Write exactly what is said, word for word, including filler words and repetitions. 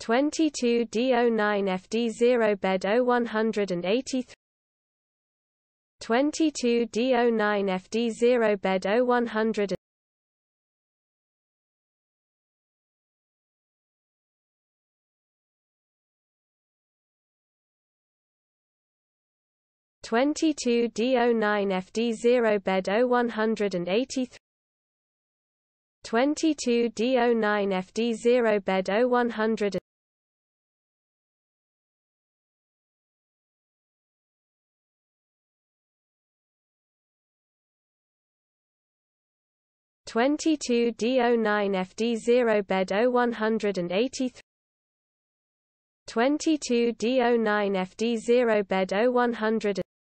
twenty-two D zero nine F D zero bed zero one eighty-three, twenty-two D zero nine F D zero bed zero one hundred, twenty-two D zero nine F D zero bed zero one eighty-three, twenty-two D zero nine F D zero bed zero one hundred, twenty-two D zero nine F D zero bed zero one eighty-three, twenty-two D zero nine F D zero bed zero one hundred,